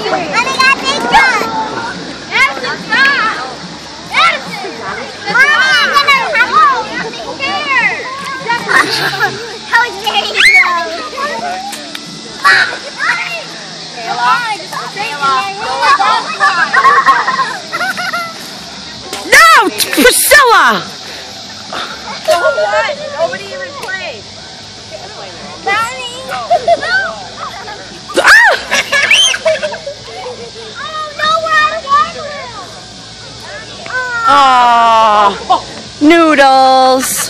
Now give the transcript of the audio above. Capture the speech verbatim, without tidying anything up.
got big gun. Addison, stop. Addison. Mommy, I'm gonna have nothing there. That was very slow. No, Priscilla. So what? Nobody even played. Mommy. Ah! Oh no, we're out of water. Aww, noodles.